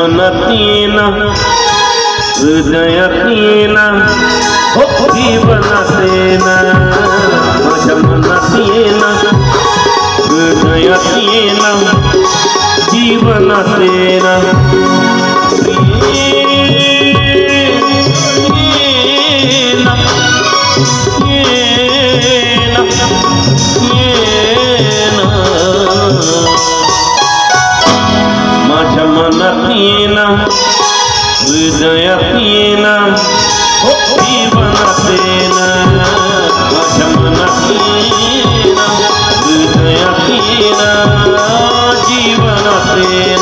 मनतीन हृदयतीन जीवनतेन माझ्या मनतीन हृदयतीन जीवनतेन माझ्या मनतीन हृदयतीन जीवनतेन माझ्या मनतीन हृदयतीन जीवनतेन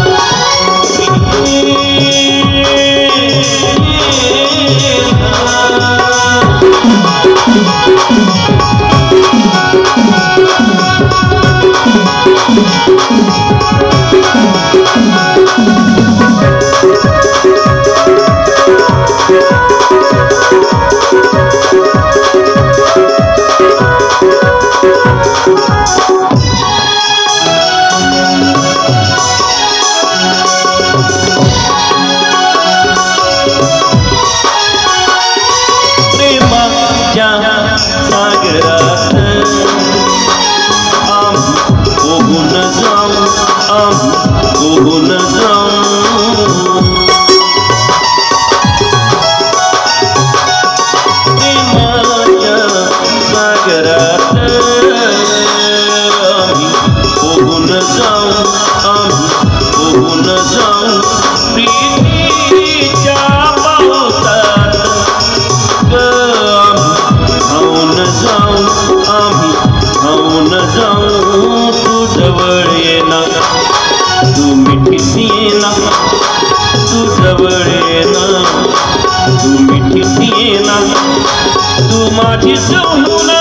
तू माझी सोना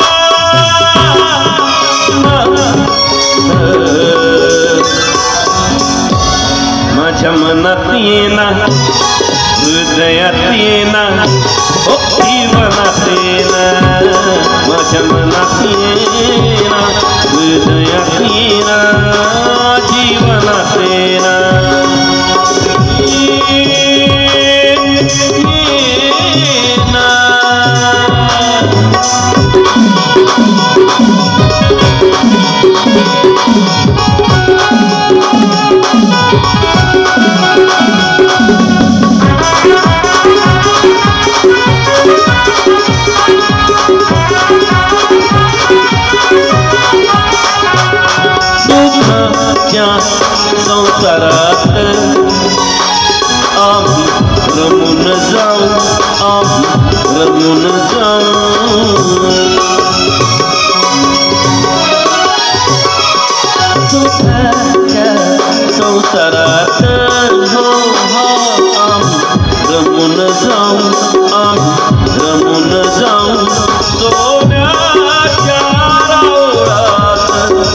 माझ्या मनातीन हृदयातीन जीवनातेन माझ्या मनातीन हृदयातीन जीवनातेन संसारात आम्ही रमून जाऊ रमून जाऊ संसारात हो आम्ही रमून जाऊ रमून जाऊ सोन्याच्या राऊळात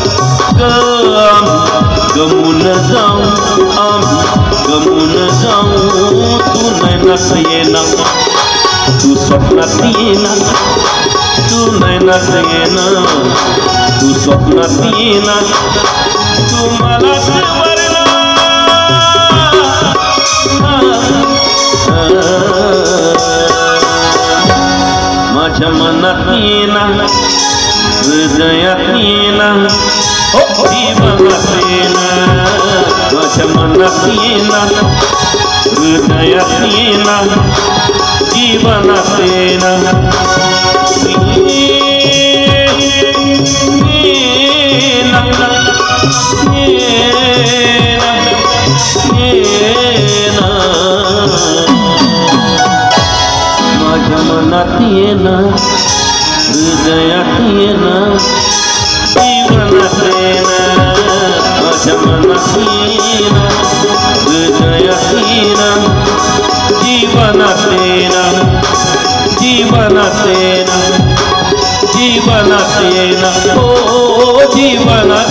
गमून जाऊ गमून जाऊ तू नैनात येना तू स्वप्नात येना तू नैनात येना तू स्वप्नात येना तू मला वरना माझ्या मनात येना हृदयात येना जीवनातेन माझ्या मनातीन हृदयातीन जीवनातेन माझ्या मनातीन हृदयातीन जीवनातेन माझ्या मनातीन हृदयातीन जीवनातेन जीवनातेन जीवनातेन ओ जीवनातेन